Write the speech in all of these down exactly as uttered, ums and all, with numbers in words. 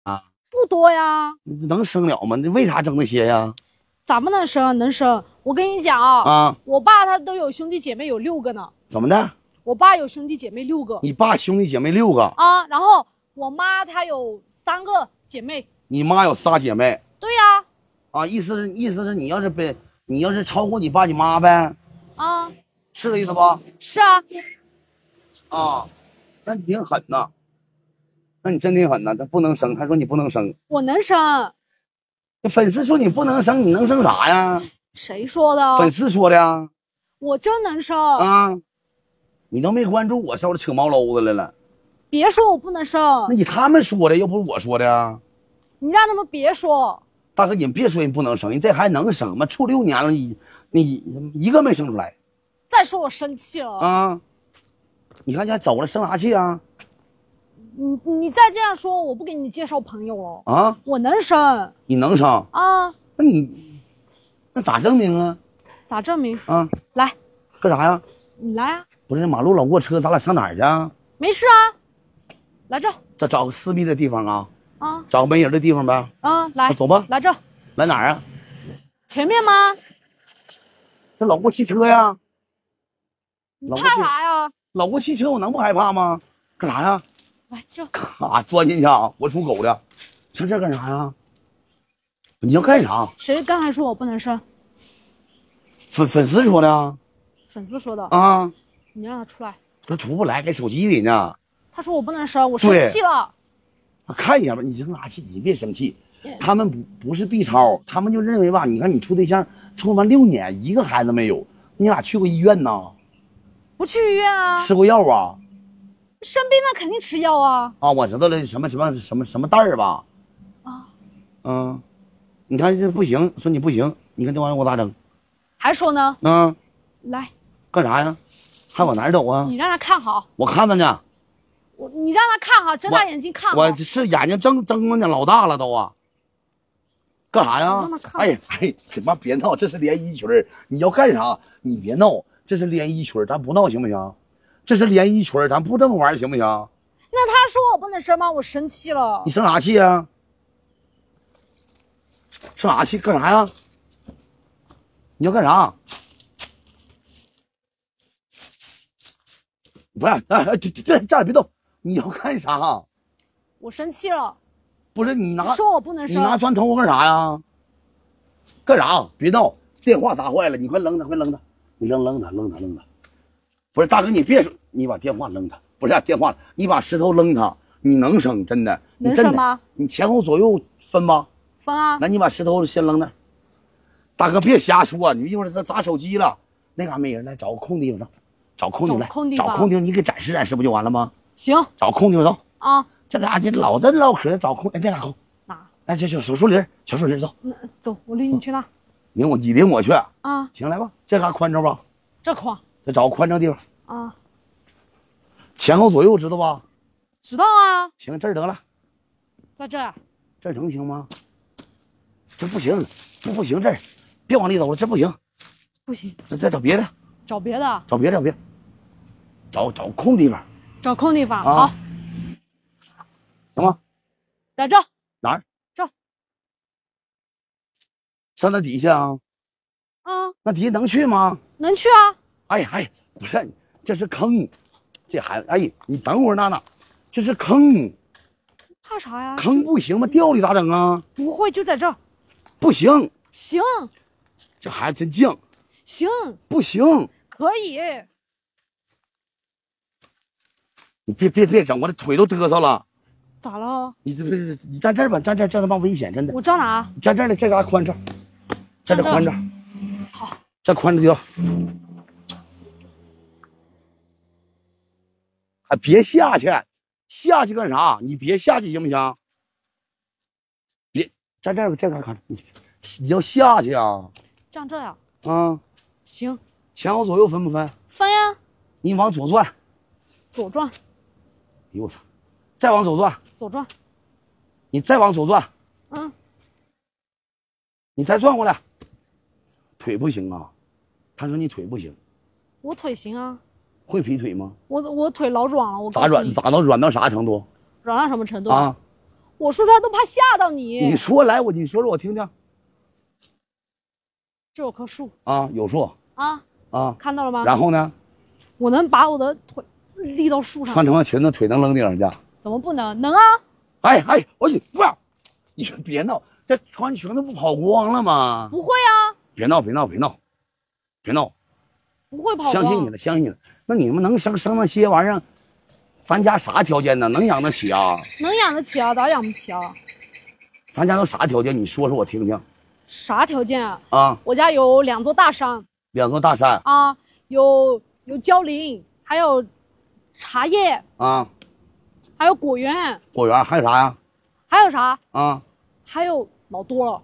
啊？ 不多呀。 能生了吗？你为啥争那些呀？ 咋不能生？能生。我跟你讲啊， 啊， 我爸他都有兄弟姐妹有六个呢。 怎么的？ 我爸有兄弟姐妹六个。 你爸兄弟姐妹六个啊？然后我妈她有三个姐妹。 你妈有仨姐妹。 对呀。 啊，意思是意思是你要是被你要是超过你爸你妈呗。 啊， 是这意思吧？ 是啊。 啊，那你挺狠呐。那你真挺狠呐，他不能生，还说你不能生。 我能生。 粉丝说你不能生，你能生啥呀？ 谁说的？ 粉丝说的呀。 我真能生啊！你都没关注我，上这扯毛搂子来了。 别说我不能生， 那你他们说的，又不是我说的呀。 你让他们别说。 大哥，你别说人不能生，人这还能生吗？处六年了，你你一个没生出来。 再说我生气了啊！你看现在走了，生啥气啊？ 你你再这样说，我不给你介绍朋友了啊！ 我能生， 你能生啊？ 那你那咋证明啊？ 咋证明啊？ 来， 干啥呀？ 你来啊！ 不是马路老过车，咱俩上哪儿去啊？ 没事啊，来这。 再找个私密的地方啊！ 啊， 找个没人的地方呗。 啊，来， 走吧。 来这。 来哪儿啊？ 前面吗？ 这老过汽车呀。 你怕啥呀？ 老过汽车，我能不害怕吗？干啥呀？ 来这。 咔钻进去啊！我属狗的，上这干啥呀？你要干啥？ 谁刚才说我不能生？ 粉粉丝说的。 粉丝说的啊！ 你让他出来。 他出不来，给手机里呢。 他说我不能生，我生气了。 我看一下吧，你生啥气？你别生气。他们不不是 B 超，他们就认为吧，你看你处对象处完六年，一个孩子没有，你俩去过医院呢？ 不去医院啊？ 吃过药啊？ 生病了肯定吃药啊！ 啊，我知道了，什么什么什么什么袋儿吧？ 啊， 嗯，你看这不行，说你不行，你看这玩意儿我咋整？ 还说呢？ 嗯， 来， 干啥呀？还往哪儿走啊？ 你让他看好。 我看着呢。 我你让他看好，睁大眼睛看好。 我是眼睛睁睁着呢，老大了都啊。干啥呀？哎哎，什么别闹，这是连衣裙你要干啥？你别闹，这是连衣裙咱不闹行不行？这是连衣裙咱不这么玩行不行？ 那他说我不能生吗？我生气了。 你生啥气呀？生啥气？干啥呀？你要干啥？不是，哎哎，这这站着别动！你要干啥？ 我生气了。 不是你拿， 你说我不能生， 你拿砖头我干啥呀？干啥？别闹！电话砸坏了，你快扔它，快扔它！你扔扔它，扔它，扔它！不是大哥，你别说，你把电话扔它，不是电话，你把石头扔它，你能生真的？ 能生吗？ 你前后左右分吧？ 分啊！ 那你把石头先扔那。大哥别瞎说，你一会儿这砸手机了，那嘎没人，来找个空地方，找空地来， 找空地找空地方，你给展示展示不就完了吗？ 行， 找空地方走啊！ 这俩你老这唠嗑，找空，哎，在哪空？ 哪？ 哎，这小小树林，小树林走。 那走，我领你去那。 领我，你领我去啊？ 行，来吧，这嘎宽敞吧？ 这宽。 再找个宽敞地方啊。 前后左右知道吧？ 知道啊。 行，这儿得了。 在这儿。 这儿能行吗？这不行，不不行，这儿别往里走了，这不行。 不行。 再再找别的。 找别的。 找别的，找别的。找找空地方。 找空地方。 啊、 好。 行吗？ 在这。 哪儿？ 这。 上那底下啊？ 啊。 那底下能去吗？ 能去啊。 哎哎，不是，这是坑，这孩子，哎，你等会儿娜娜，这是坑。 怕啥呀？ 坑不行吗？掉里咋整啊？ 不会，就在这儿。 不行。 行。 这孩子真犟。 行。 不行。 可以。 你别别别整，我这腿都嘚瑟了。 咋了？ 你这不是你站这儿吧？站这儿，这他妈危险，真的。 我站哪？ 你站这儿呢，这嘎宽敞，站这宽敞。 好， 这宽敞掉。还别下去，下去干啥？你别下去行不行？别站这儿，这嘎看着你，你要下去啊？ 站这呀？ 啊， 行。 前后左右分不分？ 分呀。 你往左转。 左转。 哎呦我操！再往左转。 左转。 你再往左转。 嗯。 你再转过来。腿不行啊？他说你腿不行。 我腿行啊。 会劈腿吗？ 我我腿老软了，我咋软？咋能软到啥程度？ 软到什么程度啊？ 我说出来都怕吓到你。 你说来，我你说说我听听。 这有棵树啊，有树啊啊， 看到了吗？ 然后呢？ 我能把我的腿立到树上。 穿成了裙子，腿能扔顶上去？ 怎么不能？能啊！ 哎哎，我你不要，你说别闹，这穿裙子不跑光了吗？ 不会啊！ 别闹，别闹，别闹，别闹！ 不会跑光。 相信你了，相信你了。那你们能生生那些玩意儿？咱家啥条件呢？能养得起啊？ 能养得起啊，咋养不起啊？ 咱家都啥条件？你说说我听听。 啥条件啊？ 啊， 我家有两座大山。 两座大山啊，有有蕉林，还有茶叶啊， 还有果园。 果园还有啥呀？ 还有啥？ 啊， 还有老多了。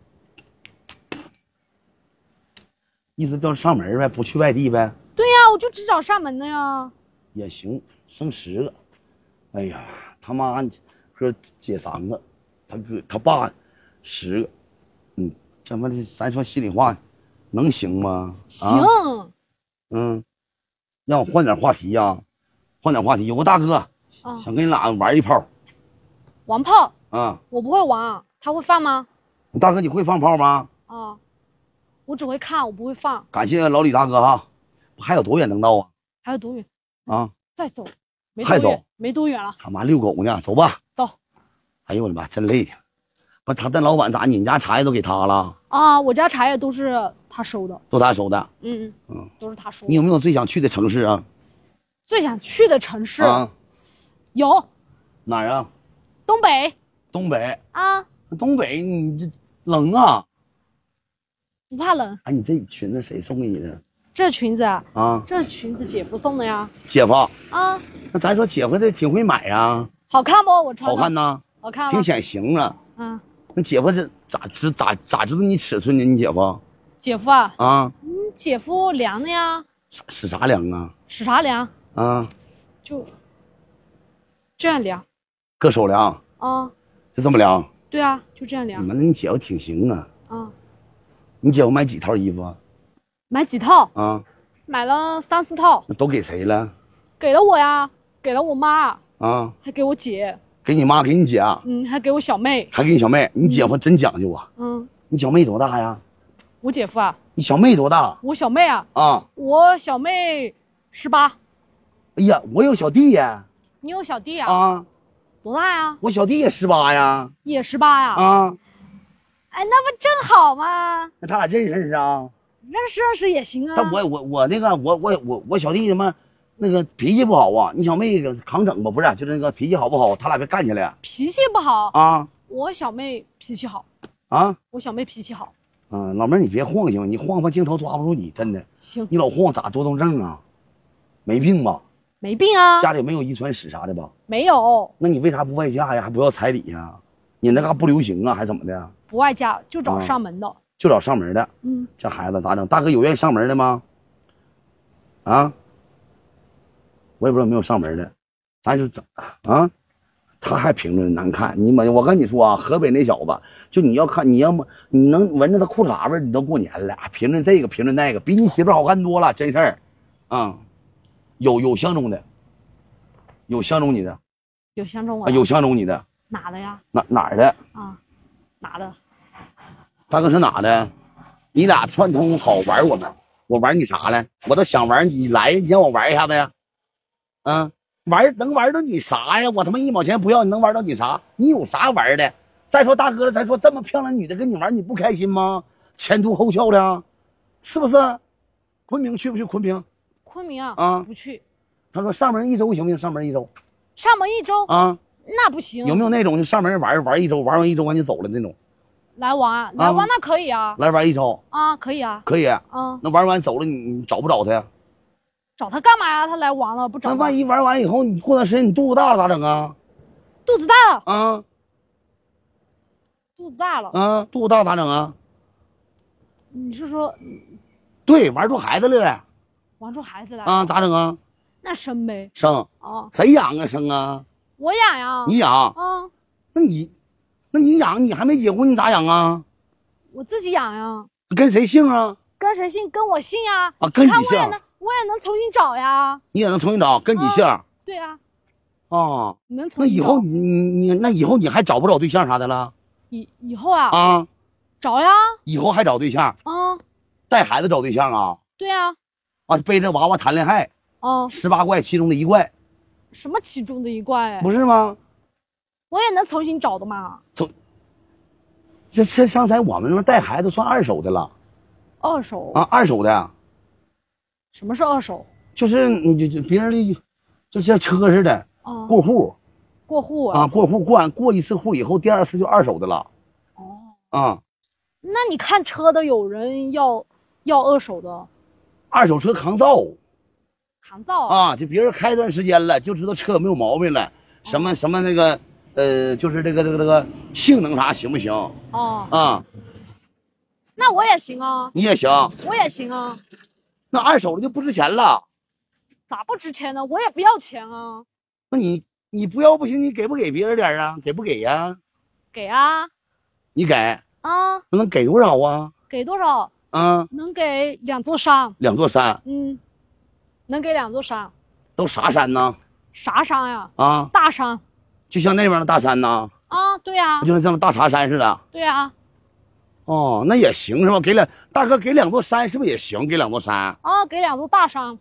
意思就是上门呗，不去外地呗。 对呀，我就只找上门的呀。 也行，生十个。哎呀，他妈说姐三个，他哥他爸十个。嗯，这么的，咱说心里话，能行吗？ 行。 啊、嗯，让我换点话题呀、啊，换点话题。有个大哥、啊、想跟你俩玩一炮。 玩炮？ 啊， 我不会玩，他会放吗？ 大哥，你会放炮吗？ 啊，我只会看，我不会放。 感谢老李大哥哈。还有多远能到啊？ 还有多远？ 啊， 再走。没还走？ 没多远了。 他妈遛狗呢，走吧。 走。 哎呦我的妈，真累的。不，他的老板咋？你们家茶叶都给他了？ 啊，我家茶叶都是他收的， 都他收的。 嗯嗯嗯，都是他收的。 你有没有最想去的城市啊？ 最想去的城市啊， 有。 哪儿啊？ 东北。 东北啊？ 东北你这冷啊？ 不怕冷。 哎，你这裙子谁送给你的？ 这裙子啊？ 啊， 这裙子姐夫送的呀。 姐夫啊？ 那咱说姐夫这挺会买呀。 好看不？我穿。 好看呐。 好看。 挺显形啊。 嗯。 那姐夫这咋知咋咋知道你尺寸呢？你姐夫？ 姐夫啊？ 啊， 嗯，姐夫量的呀。 使使啥量啊？ 使啥量？ 啊， 就这样量。 搁手量？ 啊， 就这么量？ 对啊，就这样量。 那你姐夫挺行啊。 啊， 你姐夫买几套衣服啊？ 买几套？ 啊， 买了三四套。 那都给谁了？ 给了我呀，给了我妈。 啊， 还给我姐。 给你妈，给你姐。 嗯，还给我小妹。 还给你小妹。你姐夫真讲究啊。 嗯。 你小妹多大呀？ 我姐夫啊。 你小妹多大？ 我小妹啊。 啊。 我小妹十八。 哎呀，我有小弟呀。 你有小弟呀？ 啊。 多大呀？ 我小弟也十八呀。 也十八呀？ 啊。 哎，那不正好吗？ 那他俩认识认识啊？ 认识认识也行啊。 但我我我那个我我我我小弟他妈那个脾气不好啊！你小妹扛整吧，不是，就是那个脾气好不好？他俩别干起来。 脾气不好啊？ 我小妹脾气好。 啊？ 我小妹脾气好。 嗯，老妹儿你别晃行吗？你晃吧镜头抓不住你，真的。 行。 你老晃咋多动症啊？没病吧？ 没病啊。 家里没有遗传史啥的吧？ 没有。 那你为啥不外嫁呀？还不要彩礼呀？你那嘎不流行啊？还怎么的？ 不外嫁就找上门的。啊、 就找上门的。 嗯。 这孩子咋整？大哥有愿意上门的吗？啊？我也不知道有没有上门的，咱就整啊。他还评论难看，你们我跟你说啊，河北那小子，就你要看，你要么你能闻着他裤衩味，你都过年了。评论这个评论那个，比你媳妇好看多了，真事儿。啊、嗯，有有相中的，有相中你的， 有相中我、 啊，有相中你的。 哪的呀？ 哪哪儿的？ 啊，哪的？ 大哥是哪的？你俩串通好玩我们，我玩你啥了？我都想玩你来，你让我玩一下子呀？啊。玩能玩到你啥呀？我他妈一毛钱不要，你能玩到你啥？你有啥玩的？再说大哥了，再说这么漂亮女的跟你玩，你不开心吗？前凸后翘的，是不是？昆明去不去？昆明？ 昆明啊？ 啊， 不去。 他说上门一周行不行？上门一周。 上门一周啊？ 那不行。 有没有那种就上门玩玩一周，玩完一周完就走了那种？ 来玩，来玩那可以啊。 来玩一周啊，可以啊。 可以。 啊， 那玩完走了，你你找不找他呀？ 找他干嘛呀？他来玩了不找？ 那万一玩完以后，你过段时间你肚子大了咋整啊？ 肚子大了啊？ 肚子大了啊？肚子大咋整啊？ 你是说？ 对，玩出孩子来了。 玩出孩子来啊？咋整啊？ 那生呗。 生啊？ 谁养啊？生啊？ 我养呀。 你养啊？ 那你，那你养你还没结婚，你咋养啊？ 我自己养呀。 跟谁姓啊？ 跟谁姓？跟我姓呀。 啊，跟你姓。 我也能，我也能重新找呀。 你也能重新找，跟你姓。 啊、对呀、 啊， 能那以后你你那以后你还找不找对象啥的了？ 以以后啊啊， 找呀。 以后还找对象？ 啊， 带孩子找对象啊？ 对呀。 啊，背着娃娃谈恋爱。 哦， 十八怪其中的一怪。 什么其中的一怪？ 不是吗？ 我也能重新找的嘛。 从这这刚才我们那边带孩子算二手的了。 二手啊，二手的。 什么是二手？ 就是你就就别人的，就像车似的， 啊， 过户。 过户啊， 啊，过户过完过一次户以后，第二次就二手的了。 哦， 啊， 那你看车的有人要要二手的， 二手车抗造， 抗造啊，就别人开一段时间了，就知道车有没有毛病了，什么什么那个呃，就是这个这个这个性能啥行不行？ 哦， 啊， 那我也行啊， 你也行， 我也行啊。 那二手的就不值钱了， 咋不值钱呢？我也不要钱啊。 那你你不要不行，你给不给别人点啊？给不给呀？ 给啊。 你给啊？ 能给多少啊？ 给多少？ 啊， 能给两座山。 两座山。 嗯，能给两座山。 都啥山呢？ 啥山呀？ 啊， 大山。 就像那边的大山呢？ 啊，对呀、 啊，就像大茶山似的。 对呀、啊。 哦，那也行是吧？给两大哥给两座山是不是也行？给两座山啊，给两座大山。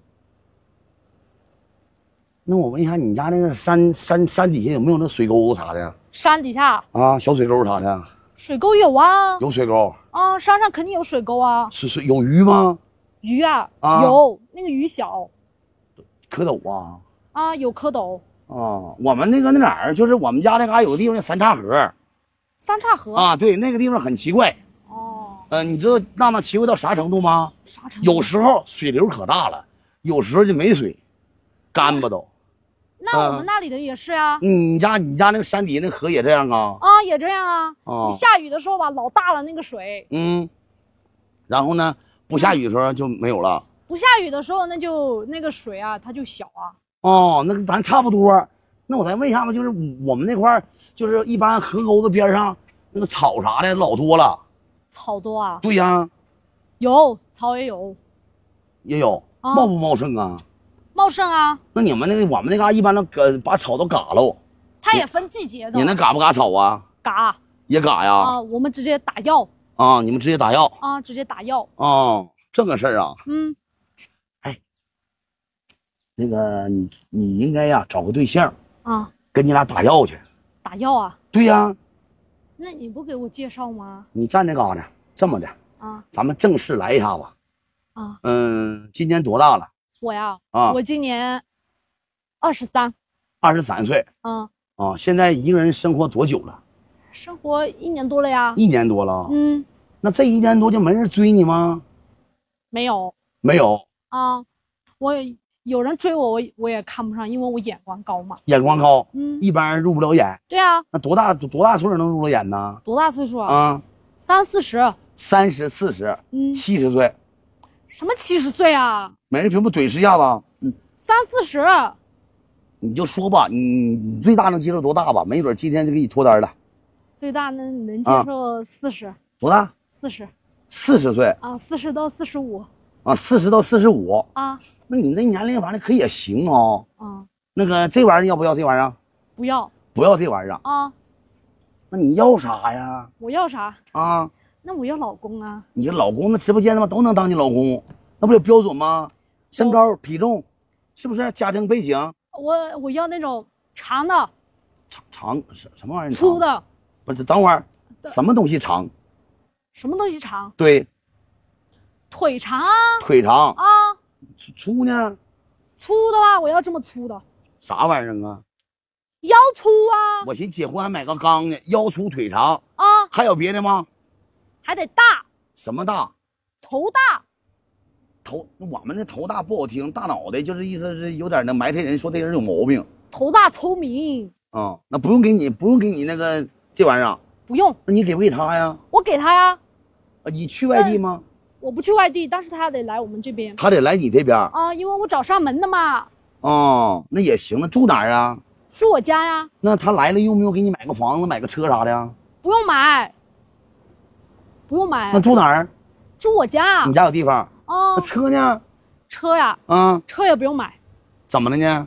那我问一下，你家那个山山山底下有没有那水沟啥的？ 山底下啊，小水沟啥的？ 水沟有啊。 有水沟啊，山上肯定有水沟啊。 是是有鱼吗？ 鱼啊， 啊有那个鱼小。 蝌蚪啊？ 啊，有蝌蚪。 啊，我们那个那哪儿，就是我们家那嘎有个地方叫三岔河。 三岔河啊，对，那个地方很奇怪。 哦。 呃，你知道娜娜奇怪到啥程度吗？ 啥程度？ 有时候水流可大了，有时候就没水，干巴都。 那我们那里的也是呀、啊。 你家你家那个山底那河也这样啊？ 啊，也这样啊。 啊， 你下雨的时候吧，老大了那个水。 嗯。然后呢，不下雨的时候就没有了。 不下雨的时候，那就那个水啊，它就小啊。 哦，那个咱差不多。那我再问一下吧，就是我们那块儿，就是一般河沟子边上那个草啥的老多了。 草多啊？ 对呀。 有草也有。 也有。啊、茂不茂盛啊？ 茂盛啊。 那你们那个我们那嘎一般都呃把草都嘎喽。 它也分季节的。 你那嘎不嘎草啊？ 嘎。 也嘎呀？ 啊，我们直接打药。 啊，你们直接打药？ 啊，直接打药。 哦，这个事儿啊。 嗯。 哎，那个你你应该呀找个对象啊， 跟你俩打药去。 打药啊？ 对呀。 那你不给我介绍吗？ 你站这嘎达，这么的啊， 咱们正式来一下子。 啊， 嗯，今年多大了？ 我呀， 啊， 我今年二十三。 二十三岁。 嗯。 啊，现在一个人生活多久了？ 生活一年多了呀。 一年多了。 嗯。 那这一年多就没人追你吗？ 没有。 没有。 啊，我有人追我，我我也看不上，因为我眼光高嘛。 眼光高。 嗯。 一般人入不了眼。 对啊。 那多大多大岁数能入了眼呢？ 多大岁数啊？ 啊， 三四十。 三十四十。 嗯。 七十岁。 什么七十岁啊？ 没人屏幕怼十下子。嗯。 三四十。 你就说吧，你你最大能接受多大吧？没准今天就给你脱单了。 最大能能接受四十、啊。 多大？ 四十。 四十岁啊，四十到四十五。 啊，四十到四十五啊。 那你那年龄反正可也行哦。 啊。 那个这玩意儿要不要这玩意儿？ 不要。 不要这玩意儿啊。 那你要啥呀？ 我要啥啊？ 那我要老公啊。 你老公那直播间他妈都能当你老公，那不有标准吗？身高、体重，是不是？家庭背景。 我我要那种长的。 长长什什么玩意儿？ 粗的。 不是，等会儿，什么东西长？ 什么东西长？ 对。 腿长啊。 腿长啊。 粗呢？ 粗的话，我要这么粗的。 啥玩意儿啊？ 腰粗啊。 我寻结婚还买个缸呢，腰粗腿长啊。 还有别的吗？ 还得大。 什么大？ 头大。 头，我们那头大不好听，大脑袋就是意思是有点那埋汰人，说这人有毛病。 头大聪明。 啊、嗯，那不用给你，不用给你那个这玩意儿。 不用。 那你给不给他呀？ 我给他呀。 啊，你去外地吗？ 我不去外地，但是他得来我们这边。 他得来你这边啊，因为我找上门的嘛。 哦，那也行。那住哪儿啊？ 住我家呀。 那他来了用不用给你买个房子、买个车啥的呀？ 不用买。不用买。 那住哪儿？ 住我家。 你家有地方？ 哦。 那车呢？ 车呀。 啊。 车也不用买。 怎么了呢？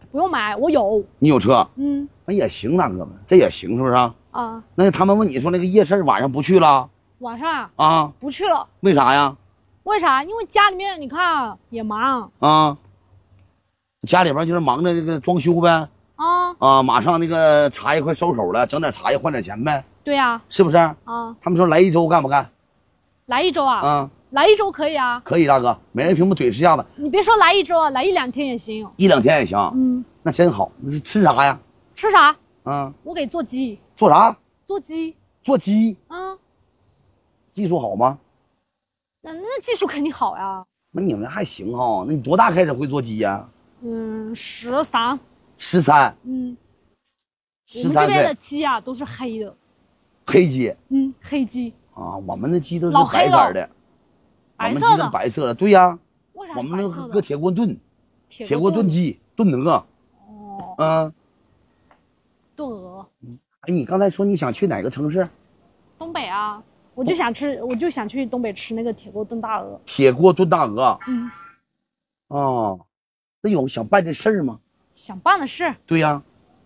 不用买，我有。 你有车？ 嗯， 那也行，大哥们，这也行，是不是啊？ 啊， 那他们问你说那个夜市晚上不去了晚上啊， 啊？ 不去了。 为啥呀？ 为啥？因为家里面你看也忙啊，家里边就是忙着这个装修呗。 啊啊，马上那个茶叶快收手了，整点茶叶换点钱呗。 对呀、啊， 是不是？ 啊， 他们说来一周干不干？ 来一周啊？ 啊， 来一周可以啊。 可以，大哥，每人屏幕怼十下子。 你别说来一周啊，来一两天也行。 一两天也行。 嗯， 那真好。那是吃啥呀？ 吃啥？ 啊， 我给做鸡。 做啥？ 做鸡。 做鸡。 啊， 技术好吗？ 那那技术肯定好呀。 那你们还行哈？那你多大开始会做鸡呀？ 嗯，十三。 十三。 嗯。我十三们这边的岁。 鸡啊都是黑的。 黑鸡。 嗯，黑鸡。 啊，我们的鸡都是老黑了白色的。我白色们鸡是的。 白色的，对呀。 为啥我们那个是白色的搁铁锅炖， 铁铁锅炖鸡，炖鹅。 哦， 嗯。 炖鹅。 哎，你刚才说你想去哪个城市？ 东北啊，我就想吃，我就想去东北吃那个铁锅炖大鹅。 铁锅炖大鹅。 嗯。 哦，那有想办这事儿吗？ 想办的事。 对呀。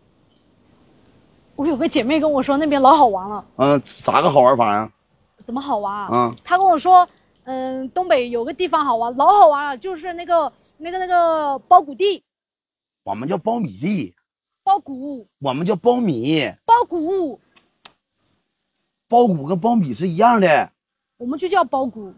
我有个姐妹跟我说那边老好玩了。 嗯，咋个好玩法呀？ 怎么好玩啊？ 嗯， 她跟我说，嗯，东北有个地方好玩，老好玩了，就是那个那个那个包谷地。 我们叫苞米地。 包谷。 我们叫苞米。 包谷。 包谷跟苞米是一样的。 我们就叫包谷。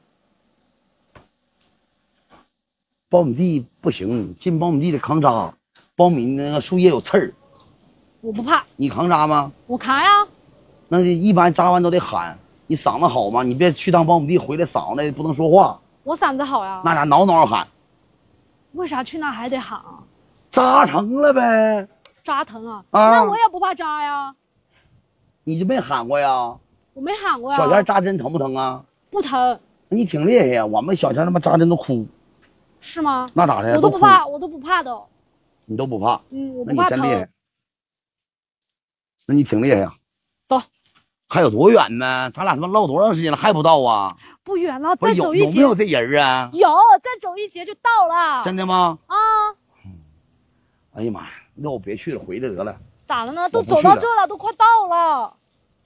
苞米地不行，进苞米地得扛渣，苞米那个树叶有刺儿。 我不怕。 你扛渣吗？ 我扛呀。 那一般扎完都得喊，你嗓子好吗？你别去趟苞米地回来嗓子不能说话。 我嗓子好呀。 那咋挠挠喊？ 为啥去那还得喊啊？ 扎成了呗。 扎疼啊？ 啊， 那我也不怕扎呀。 你就没喊过呀？ 我没喊过呀。 小钱扎针疼不疼啊？ 不疼。 你挺厉害呀！我们小钱他妈扎针都哭。 是吗？ 那咋的？ 我都不怕，我都不怕的。 你都不怕？ 嗯，我不怕疼。 那你真厉害。那你挺厉害呀。 走。 还有多远呢？咱俩他妈唠多长时间了还不到啊？ 不远了，再走一节。有没有这人啊？ 有，再走一节就到了。 真的吗？ 啊！ 哎呀妈呀，那我别去了，回来得了。 咋了呢？都走到这了，都快到了。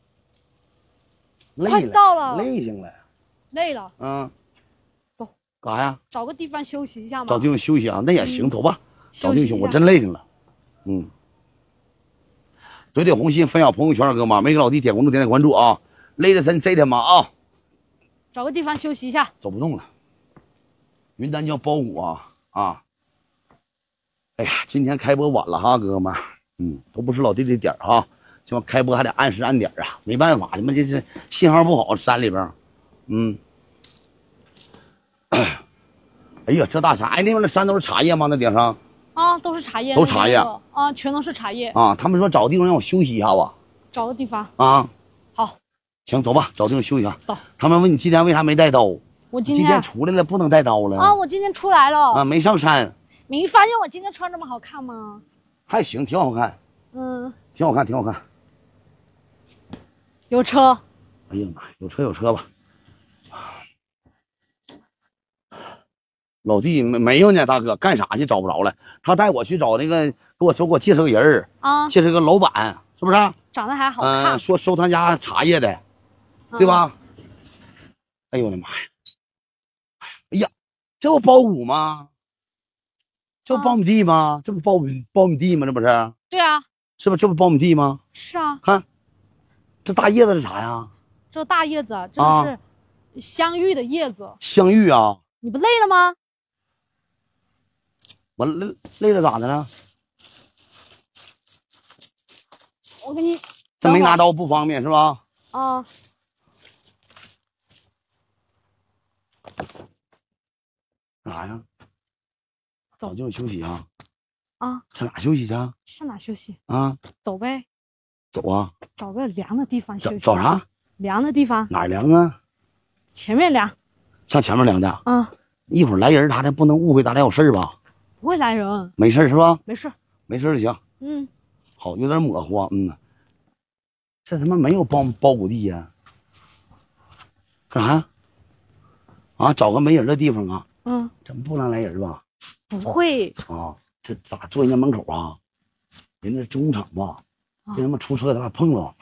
累了， 快到了， 累醒了。 累了。 嗯。 走。 干啥呀？ 找个地方休息一下嘛。 找地方休息啊，那也行， 嗯、 走吧。找地方休息， 我真累挺了。嗯。怼怼红心，分享朋友圈，哥们没给老弟点关注，点点关注啊！累的神，谁他妈啊！ 找个地方休息一下。 走不动了。云南叫包谷啊啊！哎呀，今天开播晚了哈，哥们，嗯，都不是老弟的点哈，今晚开播还得按时按点啊，没办法，他妈这是信号不好，山里边，嗯。哎呀，这大山，哎，那边的山都是茶叶吗？那顶上？ 啊，都是茶叶， 都茶叶啊，全都是茶叶啊。他们说找个地方让我休息一下吧。 找个地方啊。 好。 行，走吧，找地方休息一下。 走。 他们问你今天为啥没带刀？ 我今天今天出来了，不能带刀了。 啊，我今天出来了。 啊，没上山。 没发现我今天穿这么好看吗？ 还行，挺好看。 嗯。 挺好看，挺好看。 有车。 哎呀妈，有车有车吧。老弟没没有呢，大哥干啥去找不着了？他带我去找那个，给我说给我介绍个人啊， 介绍个老板，是不是？ 长得还好看。 嗯、呃，说收他家茶叶的，对吧？嗯、哎呦我的妈呀！哎呀，这不包谷吗？这不苞米地吗？啊、这不苞米苞米地吗？这不是？ 对啊。 是不是这不苞米地吗？ 是啊。 看，这大叶子是啥呀？ 这大叶子，这是香芋的叶子。啊、 香芋啊！ 你不累了吗？ 我累累了咋的了？ 我给你， 这没拿刀不方便是吧？ 啊。 干啥呀？找地方休息啊。 啊。 上哪休息去啊？ 上哪休息？ 啊。 走呗。 走啊。 找个凉的地方休息。 找找啥？ 凉的地方。 哪儿凉啊？ 前面凉。 上前面凉的。 啊。 一会儿来人，他的不能误会咱俩有事吧？ 不会来人。 没事是吧？ 没事。 没事就行。 嗯。 好，有点模糊啊。嗯。这他妈没有包包谷地呀、啊？干啥呀？啊，找个没人的地方啊。 嗯。 怎么不能来人吧？ 不会。 啊。 这咋坐人家门口啊？人家中工厂吧？这他妈出车他妈碰了。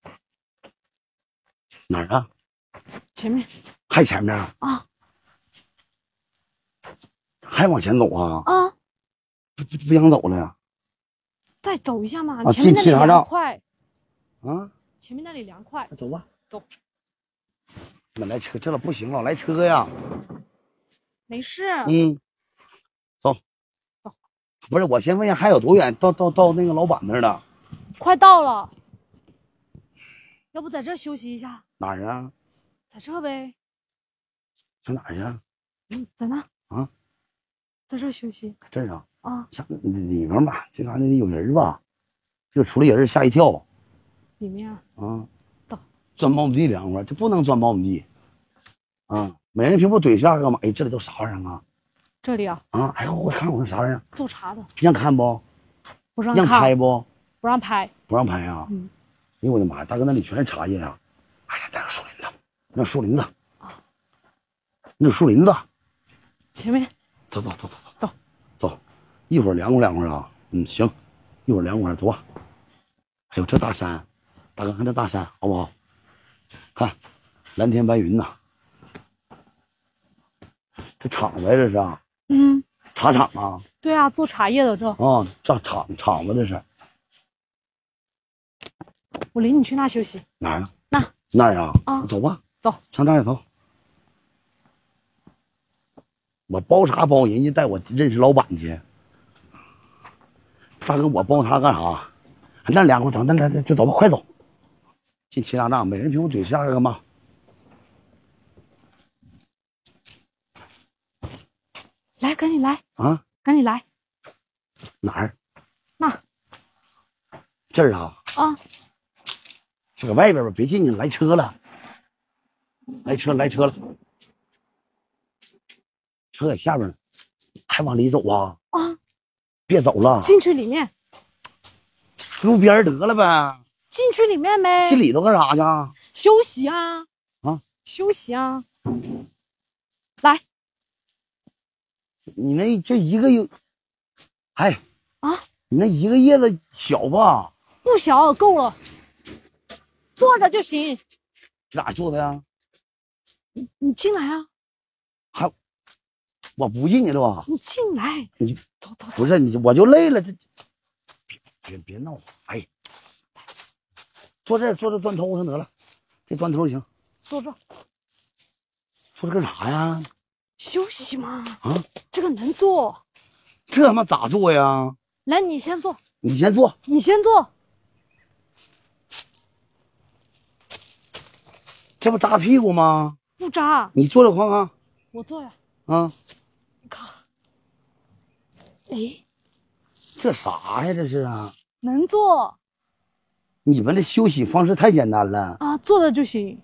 哪儿啊？ 前面。 还前面啊？ 还往前走啊？ 啊？ 不不不想走了呀？ 再走一下嘛。 啊， 前面那里凉快。 啊？ 前面那里凉快。 走吧。 走。 那来车，这了不行了，来车呀。 没事。 嗯。走。 走。 不是，我先问一下，还有多远到到到那个老板那儿了？ 快到了。要不在这休息一下？ 哪儿啊？ 在这呗。 上哪儿去？ 嗯，在那。 啊。 在这休息。 这儿啊？ 啊。 上里面吧，这嘎达有人吧？就出来人吓一跳。 里面啊？ 啊。 到。 钻苞米地凉快，这不能钻苞米地。啊，每人平不怼下干嘛？哎，这里都啥玩意儿啊？ 这里啊？ 啊，哎，我看我看啥玩意儿？ 做茶的。 让看不？ 不让看。 让拍不？ 不让拍。 不让拍啊？ 嗯。 哎呦我的妈呀，大哥那里全是茶叶啊！哎呀，带个树林子，那树林子啊， 那树林子。 前面。 走走走走走走走，一会儿凉快凉快啊。嗯，行，一会儿凉快走吧。哎呦，这大山，大哥看这大山好不好？看，蓝天白云呐。这厂子这是啊？ 嗯， 茶厂啊？ 对啊，做茶叶的这。 啊，这厂厂子这是。 我领你去那休息。 哪儿啊？ 那那儿啊？ 啊， 走吧， 走， 上那儿走。我包啥包？人家带我认识老板去。大哥，我包他干啥？那凉快，走，那那就走吧，快走。进齐家账，每人平我怼下干嘛？ 来，赶紧来啊！ 赶紧来。 哪儿？ 那这儿啊？ 啊， 是搁外边吧？别进去，来车了。来车，来车了。车在下边呢，还往里走啊？ 啊！ 别走了， 进去里面。 路边得了呗。 进去里面呗。 进里头干啥去？ 休息啊！ 啊， 休息啊！来， 你那这一个有，哎啊， 你那一个叶子小吧？ 不小，够了。坐着就行。 这咋坐的呀？ 你你进来啊！ 还我不进去了吧？ 你进来。 你走走走。 不是你，我就累了，这别别别闹！哎，坐这儿坐这砖头上得了，这砖头行。 坐这。 坐这干啥呀？ 休息嘛。 啊， 这个能坐。 这他妈咋坐呀？ 来，你先坐。 你先坐。 你先坐。 这不扎屁股吗？ 不扎。 你坐着看看。 我坐呀。 啊。 你看。哎， 这啥呀？这是啊。 能坐。 你们的休息方式太简单了啊！坐着就行。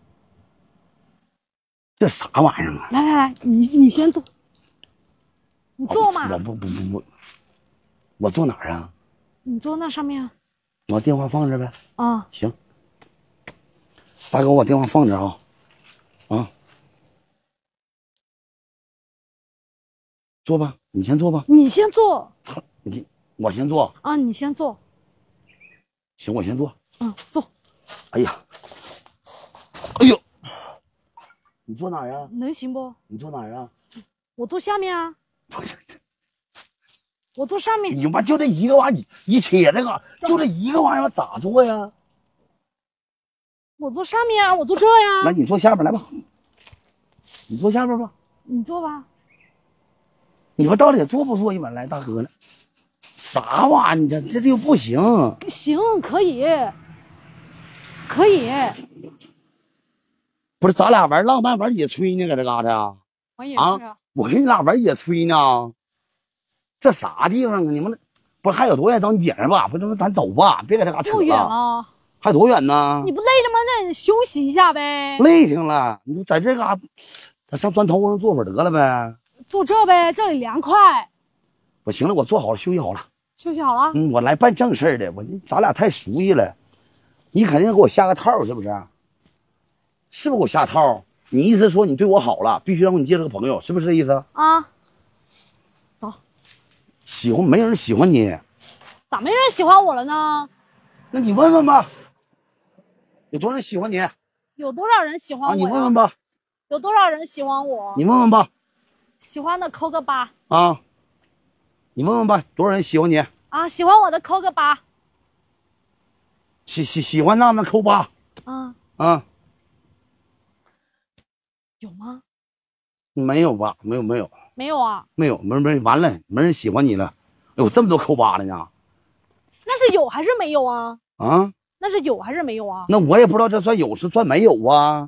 这啥玩意儿啊？ 来来来，你你先坐。你坐嘛。 我不不不不，我坐哪儿啊？ 你坐那上面啊。 我电话放这呗。 啊， 行。大哥，我电话放这啊。啊。坐吧，你先坐吧。 你先坐。 操你！我先坐。 啊，你先坐。 行，我先坐。 嗯，坐。 哎呀，哎呦，你坐哪儿啊？ 能行不？ 你坐哪儿啊？ 我坐下面啊。我坐上面。 你妈就这一个玩意儿，你切这个，就这一个玩意儿咋坐呀？ 我坐上面啊，我坐这呀。 那你坐下边来吧。你坐下边吧。 你坐吧。 你说到底坐不坐一碗来，大哥呢？啥玩意儿？这这就不行。 行，可以，可以。 不是咱俩玩浪漫玩野炊呢，搁这嘎达啊？ 玩野炊啊？ 我跟你俩玩野炊呢。这啥地方啊？你们不是还有多远到你姐那吧？不是，咱走吧，别搁这嘎扯了。 不远了。 还多远呢？ 你不累了吗？那你休息一下呗。 累挺了，你在这嘎，咱上砖头上坐会儿得了呗。 坐这呗，这里凉快。 我行了，我坐好了，休息好了。 休息好了。 嗯，我来办正事儿的，我咱俩太熟悉了，你肯定给我下个套，是不是？是不是给我下套？你意思说你对我好了，必须让你介绍个朋友，是不是这意思？ 啊。走。 喜欢没人喜欢你， 咋没人喜欢我了呢？ 那你问问吧，有多少人喜欢你？ 有多少人喜欢我呀？ 啊，你问问吧。 有多少人喜欢我？ 你问问吧。 喜欢的扣个八。 啊，你问问吧，多少人喜欢你？ 啊，喜欢我的扣个八。 喜喜喜欢那那扣八。 啊啊， 有吗？ 没有吧？没有没有没有啊。 没有没没完了，没人喜欢你了。哎呦，这么多扣八的呢？ 那是有还是没有啊？ 啊， 那是有还是没有啊？ 那我也不知道这算有是算没有啊，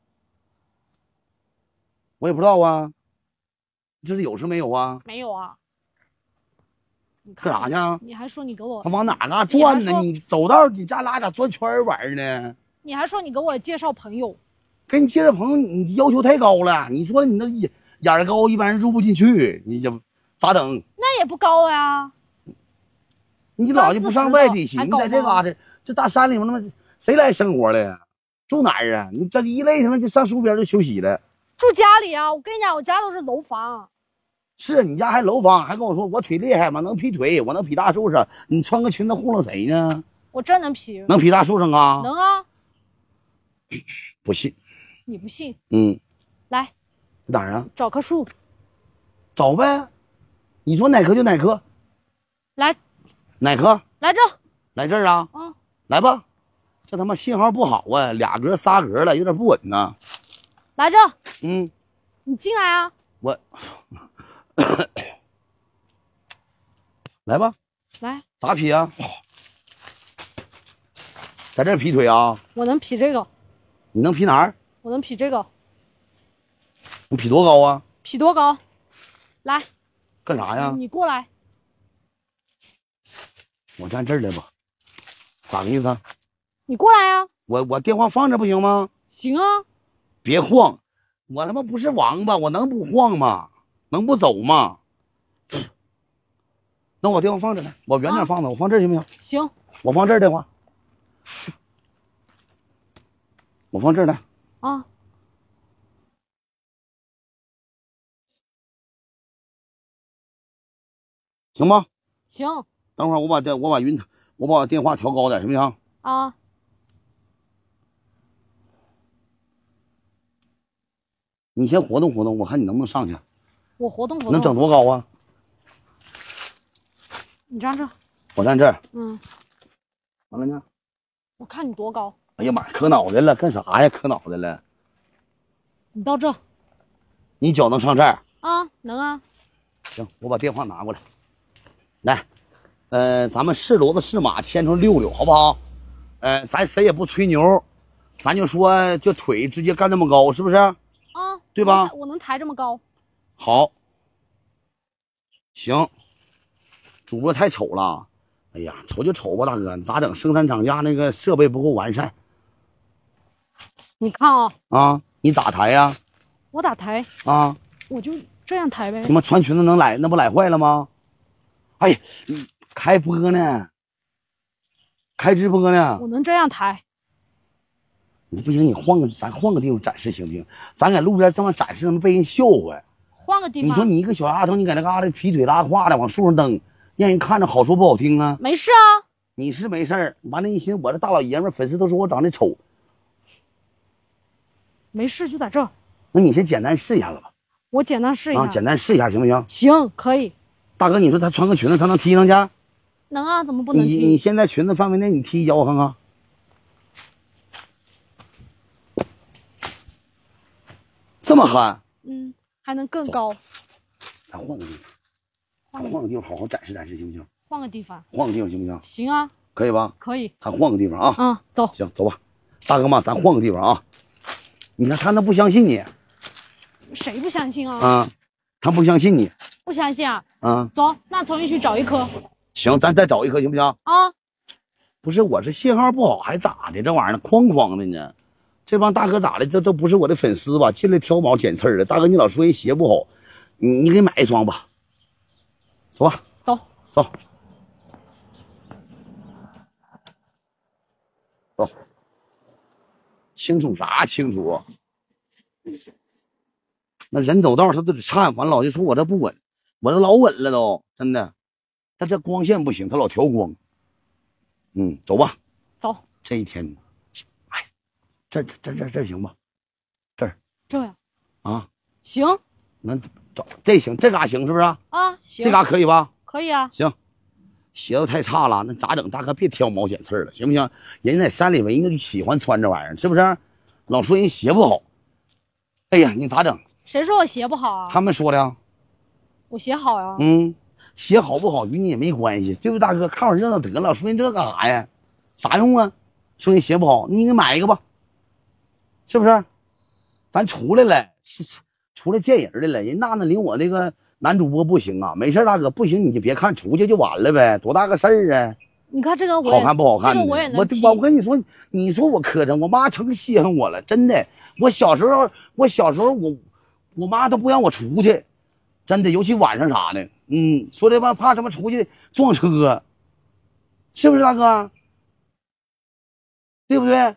我也不知道啊，这是有是没有啊？ 没有啊。 干啥去啊？ 你还说你给我？ 他往哪嘎转呢？ 你你走道你咱俩咋转圈玩呢？ 你还说你给我介绍朋友？ 给你介绍朋友，你要求太高了。你说你那眼眼高，一般人入不进去，你这咋整？ 那也不高呀。 你老就不上外地去，你在这嘎达这大山里面，他妈谁来生活了呀？住哪儿啊？你这一累，他妈就上树边就休息了。 住家里啊！我跟你讲，我家都是楼房。 是你家还楼房，还跟我说我腿厉害吗？能劈腿，我能劈大树上。你穿个裙子糊弄谁呢？ 我真能劈。 能劈大树上啊？ 能啊。 不信。 你不信？ 嗯。 来。 哪儿啊？ 找棵树。 找呗。你说哪棵就哪棵。 来。 哪棵？ 来这。 来这儿啊？ 嗯。 来吧。这他妈信号不好啊，俩格仨格了，有点不稳呢。 来这。 嗯。 你进来啊。 我。来吧。 来。 咋劈啊？在这劈腿啊？ 我能劈这个。 你能劈哪儿？ 我能劈这个。 你劈多高啊？ 劈多高？来。 干啥呀？ 你过来。 我站这儿来吧。咋个意思？ 你过来呀。 我我电话放这不行吗？ 行啊。 别晃，我他妈不是王八，我能不晃吗？能不走吗？那我电话放这来，我远点放着，啊、我放这儿行不行？ 行。 我放这儿电话。我放这儿来。 啊。 行吗？ 行。 等会儿我把电我把云我把电话调高点，行不行？ 啊。 你先活动活动，我看你能不能上去。 我活动活动。 能整多高啊？ 你站这。 我站这儿。 嗯。 完了呢？ 我看你多高。 哎呀妈，磕脑袋了，干啥呀？磕脑袋了。 你到这。 你脚能上这儿？ 啊，能啊。 行，我把电话拿过来。来，呃，咱们是骡子是马，牵出溜溜，好不好？呃，咱谁也不吹牛，咱就说就腿直接干那么高，是不是？啊，对吧？ 我能抬这么高。 好。行。主播太丑了，哎呀，丑就丑吧，大哥，你咋整？生产厂家那个设备不够完善。 你看啊。 啊，你咋抬呀？ 我咋抬？ 啊， 我就这样抬呗。 你妈穿裙子能来，那不来坏了吗？哎，你开播呢，开直播呢。 我能这样抬。 你不行，你换个，咱换个地方展示行不行？咱在路边这么展示，他们被人笑话。 换个地方。 你说你一个小丫头，你在那嘎达劈腿拉胯的往树上蹬，让人看着好说不好听啊。 没事啊。 你是没事儿，完了，一寻思我这大老爷们儿，粉丝都说我长得丑。 没事，就在这儿。 那你先简单试一下子吧。 我简单试一下。 啊，简单试一下行不行？ 行，可以。 大哥，你说他穿个裙子，他能踢上去？ 能啊，怎么不能踢？ 你你先在裙子范围内，你踢一脚我看看。这么憨？ 嗯，还能更高。 咱换个地方，咱换个地方好好展示展示，行不行？ 换个地方。 换个地方行不行？ 行啊。 可以吧？ 可以。 咱换个地方啊。 啊，走。 行，走吧。大哥嘛，咱换个地方啊。你看他那不相信你。 谁不相信啊？ 啊，他不相信你。 不相信啊？ 啊， 走，那重新去找一棵。 行，咱再找一棵行不行？ 啊， 不是，我是信号不好还咋的？这玩意儿哐哐的呢。这帮大哥咋的？这这不是我的粉丝吧？进来挑毛捡刺儿的。大哥，你老说人鞋不好，你你给买一双吧。走吧， 走走走。清楚啥清楚？那人走道他都得颤，完老就说我这不稳，我这老稳了都，真的。 但这光线不行，它老调光。嗯，走吧。 走。 这一天，哎，这这这这这行吧？这儿。 这样。 啊。 行。 那走，这行，这嘎行是不是？ 啊，行。 这嘎可以吧？ 可以啊。 行。鞋子太差了，那咋整？大哥别挑毛显刺了，行不行？人在山里人家就喜欢穿这玩意儿，是不是？老说人鞋不好。哎呀，你咋整？ 谁说我鞋不好啊？ 他们说的。 我鞋好呀。 嗯，鞋好不好与你也没关系，对不对，大哥？看会热闹得了，说人这干啥呀？啥用啊？说人鞋不好，你给买一个吧，是不是？咱出来了，出来见人来了。人娜娜领我那个男主播不行啊，没事，大哥不行你就别看，出去就完了呗，多大个事儿啊？ 你看这个我好看不好看的？ 这个我也能踢。 我我跟你说，你说我磕碜，我妈成稀罕我了，真的。我小时候，我小时候我我妈都不让我出去。真的，尤其晚上啥的，嗯，说这吧，怕什么出去撞车，是不是大哥？对不对？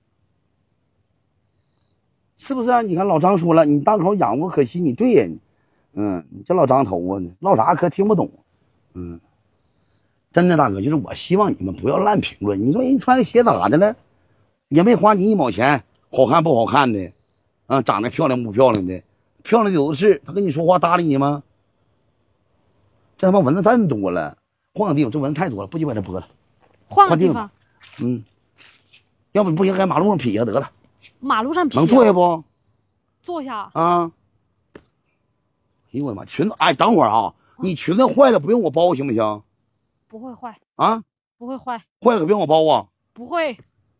是不是啊？你看老张说了，你当口养活可惜，你对呀，嗯，你这老张头啊，唠啥可听不懂，嗯，真的大哥，就是我希望你们不要乱评论。你说人穿个鞋咋的了？也没花你一毛钱，好看不好看的，啊，长得漂亮不漂亮的。漂亮的有的是，他跟你说话搭理你吗？这他妈蚊子这么多了，换个地方，这蚊子太多了，不就把这播了。 换个地方。 嗯，要不不行，在马路上劈下得了。 马路上劈。 能坐下不？ 坐下。 啊！哎呦我的妈，裙子！哎，等会儿啊，你裙子坏了不用我包行不行？ 不会坏。 啊？ 不会坏。 坏了可别用我包啊。 不会。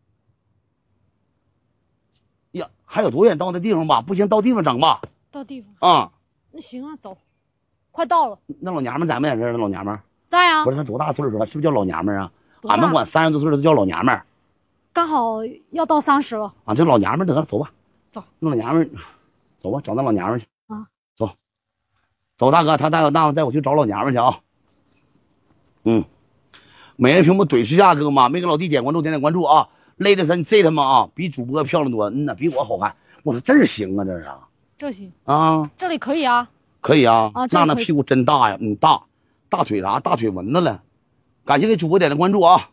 呀，还有多远到那地方吧？不行，到地方整吧。 到地方啊， 那行啊，走，快到了。 那老娘们在没在这儿？那老娘们在啊。 不是她多大岁数了？是不是叫老娘们啊？俺们管三十多岁都叫老娘们。 刚好要到三十了。 啊，这老娘们得了，走吧。 走。 那老娘们，走吧，找那老娘们去。 啊， 走，走，大哥，他带我大带我去找老娘们去啊。嗯，每人屏幕怼十下哥吗？没给老弟点关注，点点关注啊。累的森这他妈啊，比主播漂亮多，嗯呐，比我好看。我说这儿行啊，这是啊。 这行啊， 这里可以啊， 可以啊， 啊， 娜娜屁股真大呀，嗯，大，大腿啥，大腿蚊子了。感谢给主播点的关注啊。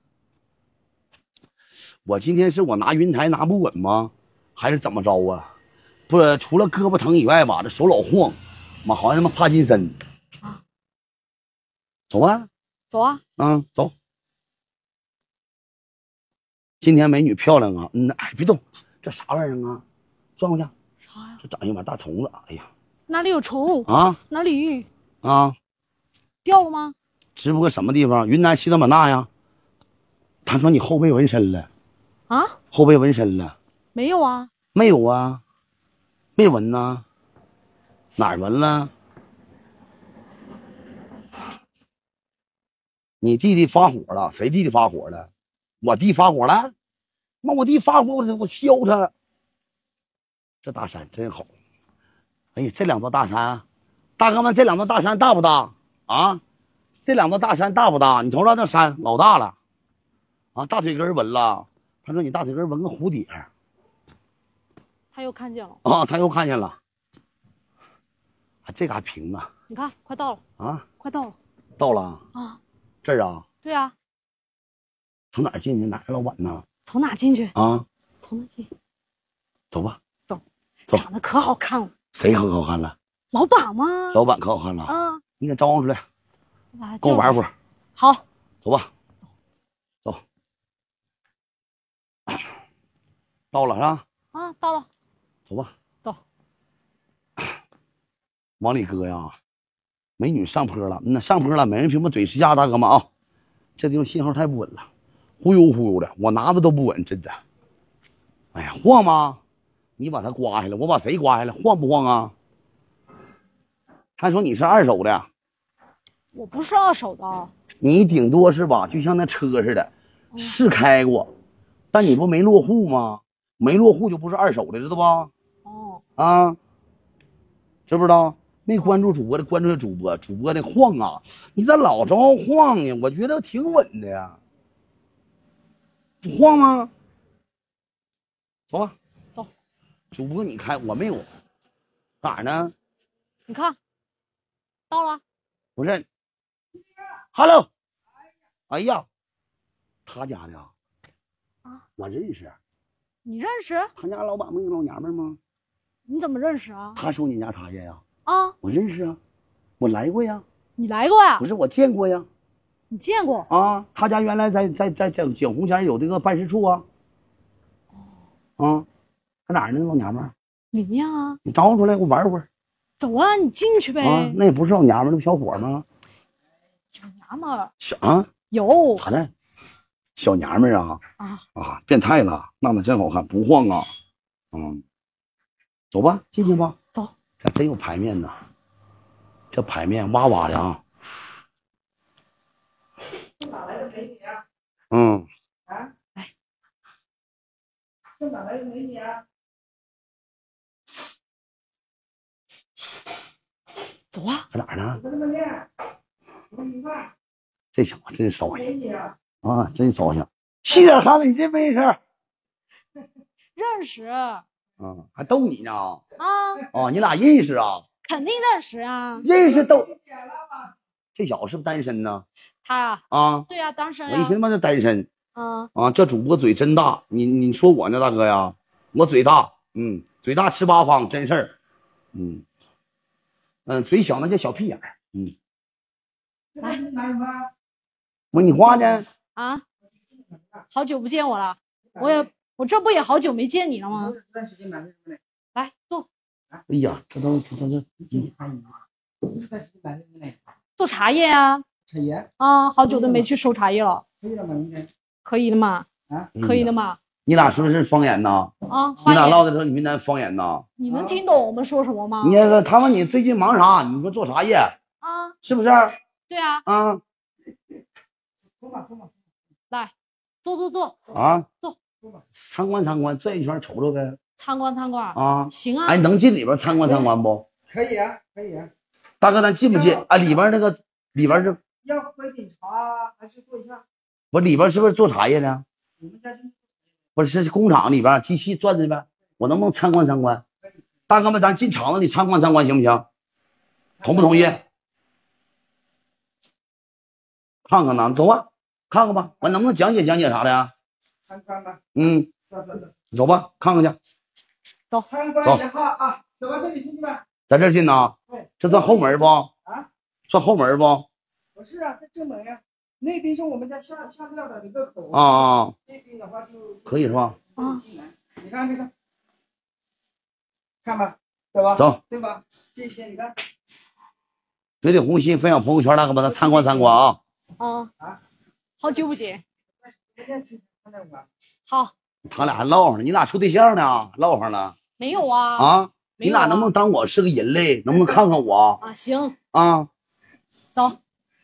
我今天是我拿云台拿不稳吗？还是怎么着啊？不是，除了胳膊疼以外吧，这手老晃，妈好像他妈帕金森。 啊， 走吧， 走啊， 嗯，走。今天美女漂亮啊，嗯，哎，别动，这啥玩意儿啊？转过去。 啥呀？ 这长一碗大虫子，哎呀！ 哪里有虫啊？ 哪里？ 啊？ 掉了吗？ 直播什么地方？云南西双版纳呀。他说你后背纹身了。 啊？ 后背纹身了？ 没有啊。 没有啊，没纹呢。哪儿纹了？你弟弟发火了？谁弟弟发火了？我弟发火了？那我弟发火，我我削他。这大山真好。哎呀，这两座大山，大哥们，这两座大山大不大啊？这两座大山大不大？你瞅瞅那山老大了，啊，大腿根纹了。他说你大腿根纹个蝴蝶。 他又看见了啊，他又看见了。啊，这嘎平啊！ 你看，快到了啊， 快到了， 到了啊， 这儿啊？ 对啊。 从哪儿进去？哪儿老板呢？ 从哪进去？ 啊， 从哪进？ 走吧， 走， 走， 长得可好看了。 谁可好看了？ 老板吗？ 老板可好看了啊！ 你给招呼出来，跟我玩会儿。 好， 走吧，走。到了是吧？ 啊，到了。 走吧， 走。 往里搁呀！美女上坡了，嗯，上坡了，每人屏幕怼十下，大哥们啊！这地方信号太不稳了，忽悠忽悠的，我拿的都不稳，真的。哎呀，晃吗？你把它刮下来，我把谁刮下来？晃不晃啊？还说你是二手的？ 我不是二手的。 你顶多是吧，就像那车似的，试开过，但你不没落户吗？没落户就不是二手的，知道吧？ 哦。啊， 知不知道？没关注主播的关注主播，主播的晃啊！你咋老招晃呢？我觉得挺稳的呀。不晃吗？走吧， 走。 主播你开，我没有。哪儿呢？ 你看，到了。 不是。 ，hello， 哎呀，他家的啊， 我认识。 你认识？ 他家老板不是老娘们吗？ 你怎么认识啊？ 他收你家茶叶呀？ 啊， 我认识啊，我来过呀。 你来过呀？ 不是，我见过呀。 你见过啊？他家原来在在在在景洪前有这个办事处啊。啊，在哪儿呢，老娘们儿？ 里面啊。 你招出来，我玩会儿。 走啊，你进去呗。 啊，那也不是老娘们儿，那不小伙吗？ 小娘们儿。 小啊？ 有。 咋的？小娘们儿啊？ 啊啊，变态了，那那真好看，不晃啊。嗯，走吧，进去吧。 走。 这真有排面呢，这排面哇哇的啊。 这哪来的美女啊？ 嗯。 啊？哎，这哪来的美女啊？ 走啊！ 搁哪儿呢？ 我这么练，我给你看。 这小子真骚性美女啊！ 啊，真骚性。细点看着你这没事。 认识。 嗯，还逗你呢。 啊。 哦，你俩认识啊？ 肯定认识啊。 认识逗。这小子是不是单身呢？ 他呀。 啊。 对呀，单身我一寻思，这单身。 啊啊，这主播嘴真大，你你说我呢，大哥呀？我嘴大，嗯，嘴大吃八方，真事儿。嗯嗯，嘴小那叫小屁眼儿。嗯。 来，拿什么？ 我你花呢？ 啊，好久不见我了，我也我这不也好久没见你了吗？来坐。 哎呀，这都这都这做茶叶啊。 茶叶啊，好久都没去收茶叶了。 可以了吗？应该可以的嘛？ 啊， 可以的嘛？ 你俩说的是方言呐？ 啊， 你俩唠的时候，你们那方言呐？ 你能听懂我们说什么吗？ 你他问你最近忙啥？你说做茶叶啊， 是不是？ 对啊。 啊。 坐吧，坐吧。 来，坐坐坐。 啊， 坐。 参观参观，转一圈瞅瞅呗。 参观参观啊， 行啊。 哎，能进里边参观参观不？ 可以啊，可以啊。 大哥，咱进不进？啊，里边那个里边是要喝点茶还是坐一下？ 我里边是不是做茶叶呢？ 你们家就不是，是工厂里边机器转着呗。我能不能参观参观？大哥们，咱进厂子里参观参观行不行？同不同意？看看呢，走吧，看看吧。我能不能讲解讲解啥的呀？ 参观吧。 嗯， 走走走， 走吧，看看去。 走。 参观一下啊，走吧，这里兄弟们。 在这儿进呢？ 对。 这算后门不？ 啊？ 算后门不？ 不是啊，这正门呀。那边是我们家下下料的一个口。 啊啊。 这边的话就可以是吧？ 啊。 进来，你看这个，看吧，对吧？ 走， 对吧？这些你看。 绝对红心分享朋友圈，大哥们，咱参观参观啊。 啊啊！好久不见。 好。 他俩还唠上了，你俩处对象呢？唠上了？ 没有啊。 啊？你俩能不能当我是个人类？能不能看看我？ 啊，行。 啊。 走。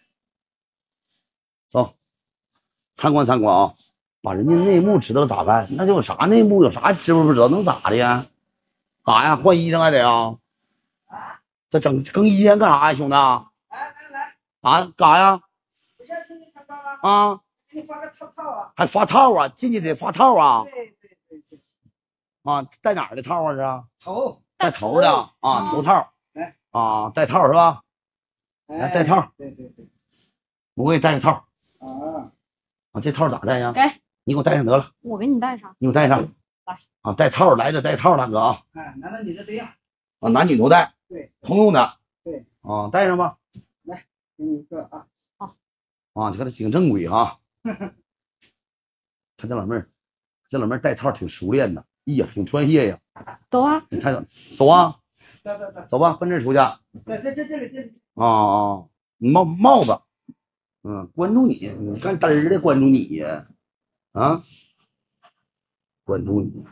走。参观参观啊！把人家内幕知道咋办？那就有啥内幕？有啥知不知道？能咋的呀？干啥呀？换衣裳还得啊？这整更衣裳干啥呀，兄弟？来来来。 啊？干啥呀？ 我现在进去参观啊。 啊。 给你发个套套啊。 还发套啊？进去得发套啊？ 对对对对。 啊，戴哪儿的套啊？是？ 头。 戴头的啊，头套。 来。 啊，戴套是吧？来戴套。 对对对。 我给你戴个套。 啊。 啊，这套咋戴呀？ 给。 你给我戴上得了。 我给你戴上。 你给我戴上。 来。 啊，戴套来的戴套，大哥啊。 哎，男的女的都要。 啊，男女都戴。 对。 通用的。 对。 啊，戴上吧。 来，给你一个啊。 好。 啊，你看这挺正规哈。他这老妹儿，这老妹儿戴套挺熟练的，哎呀，挺专业呀。 走啊！ 你太走啊！ 走走走， 走吧，奔这儿出去。 对，在这这里这里。 啊啊，帽帽子，嗯，关注你，你干嘚儿的关注你呀，啊，关注你。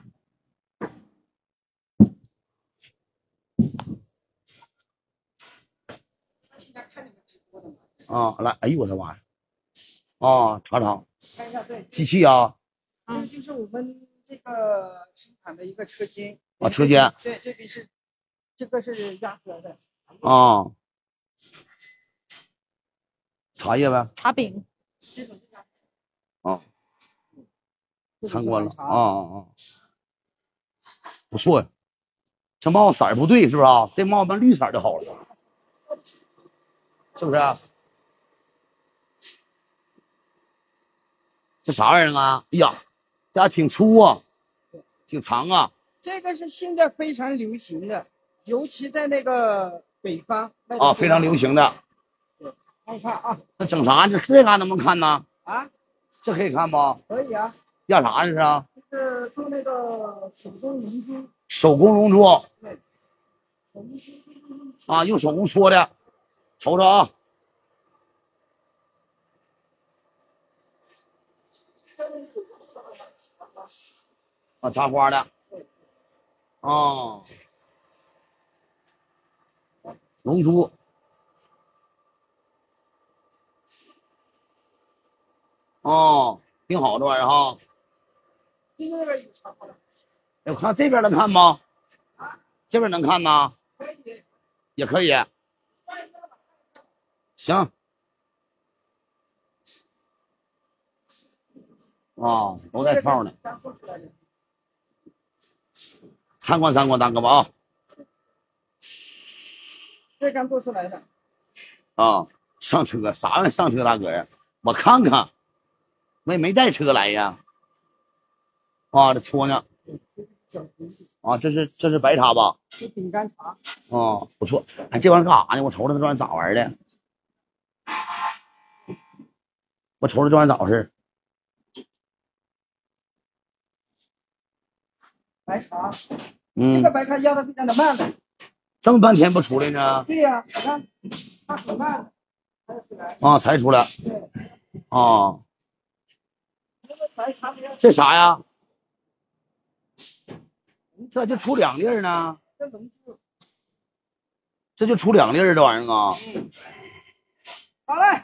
啊，来，哎呦我的妈呀！啊，尝尝。 看一下，对。 机器啊。 这就是我们这个生产的一个车间。 啊，车间。 对，这边是，这个是压出来的。 啊。茶叶呗。 茶饼。 这种是啊。参观了啊啊啊！不错呀，这帽子色儿不对是不是啊？这帽子绿色的好了，是不是？ 这啥玩意儿啊？哎呀，这还挺粗啊，挺长啊。 这个是现在非常流行的，尤其在那个北方啊，非常流行的。 对，看看啊。 这整啥？这这啥能不能看呢？ 啊， 这可以看不？ 可以啊。 要啥这是啊？ 是做那个手工龙珠。 手工龙珠。 对。 啊，用手工搓的，瞅瞅啊。啊，插花的。哦。龙珠。哦，挺好这玩意儿哈。 这个有插花的。 我看这边能看吗？ 啊， 这边能看吗？ 可以。 也可以。行。啊，都带套呢。参观参观，大哥吧啊。 这刚做出来的。 啊，上车啥玩意上车，大哥呀？我看看，我也没带车来呀。啊，这搓呢。啊，这是这是白茶吧？ 是饼干茶。 啊，不错。哎，这玩意儿干啥呢？我瞅瞅这玩意儿咋玩的？我瞅瞅这玩意儿咋回事？ 白茶。 嗯。 这个白茶压的非常的慢的。 这么半天不出来呢？ 对呀、啊，你看它很慢的，才出来。 啊，才出来。 对。 啊。 这个白茶比较。 这啥呀？这就出两粒儿呢？ 这龙珠。 这就出两粒儿这玩意儿啊？ 嗯。好嘞。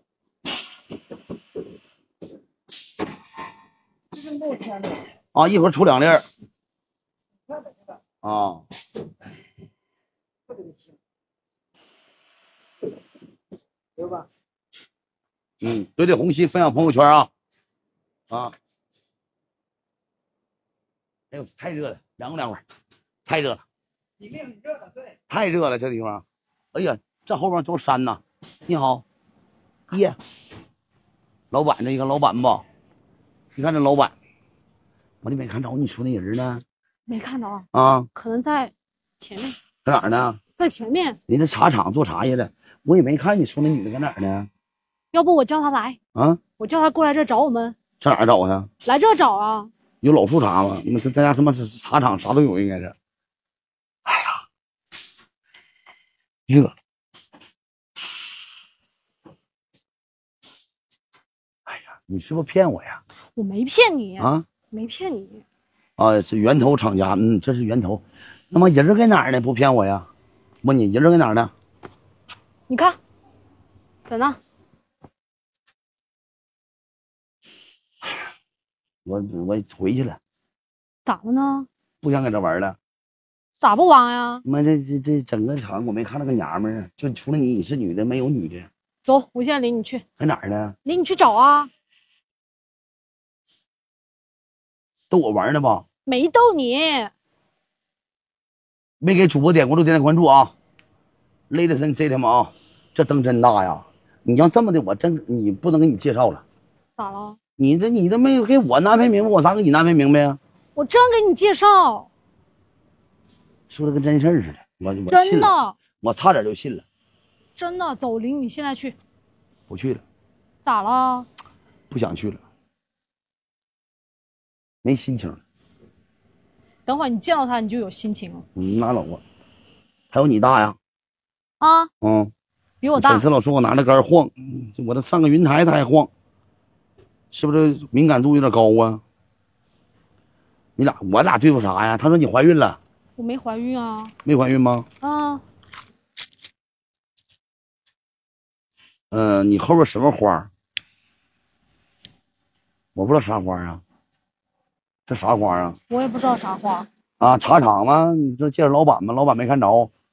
这是木签的。 啊，一会儿出两粒儿。 看这个。 啊。 特别的香。有吧？ 嗯，对对，红旗分享朋友圈啊。啊。哎呦，太热了，凉快凉快，太热了。 里面很热的，对。 太热了，这地方。哎呀，这后边都是山呐。你好，耶。老板，这一个老板吧？你看这老板，我就没看着你说那人呢。 没看着啊。 啊。 可能在前面。 在哪儿呢？ 在前面。 你这茶厂做茶去了，我也没看你说那女的在哪儿呢。 要不我叫她来。啊。我叫她过来这找我们。 上哪儿找去？ 来这找啊。 有老树茶吗？你们咱家什么茶厂啥都有，应该是。哎呀，热。哎呀，你是不是骗我呀？ 我没骗你啊， 没骗你。 啊，是源头厂家，嗯，这是源头。那么人在哪儿呢？不骗我呀？问你人在哪儿呢？ 你看，在那。 我我回去了。 咋了呢？ 不想搁这玩了。 咋不玩呀？ 妈，这这这整个厂我没看那个娘们儿，就除了你你是女的，没有女的。 走，我现在领你去。 在哪儿呢？ 领你去找啊。 逗我玩呢吧？ 没逗你。 没给主播点关注，点点关注啊！雷德森 Z 他妈啊，这灯真大呀！你要这么的，我真你不能给你介绍了。 咋了？ 你这你都没有给我安排明白，我咋给你安排明白呀？ 我真给你介绍， 说的跟真事儿似的，我我真的， 我差点就信了。 真的，走，领你现在去。 不去了。 咋了？ 不想去了，没心情了。 等会儿你见到他，你就有心情了。 嗯，拉倒吧。还有你大呀？ 啊？ 嗯， 比我大。 粉丝老说我拿着杆晃，我这上个云台他还晃，是不是敏感度有点高啊？你俩我俩对付啥呀？他说你怀孕了。 我没怀孕啊。 没怀孕吗？ 啊。 嗯、呃，你后边什么花？我不知道啥花啊。这啥花啊？ 我也不知道啥花。 啊，茶厂吗？你这介绍老板吗？老板没看着。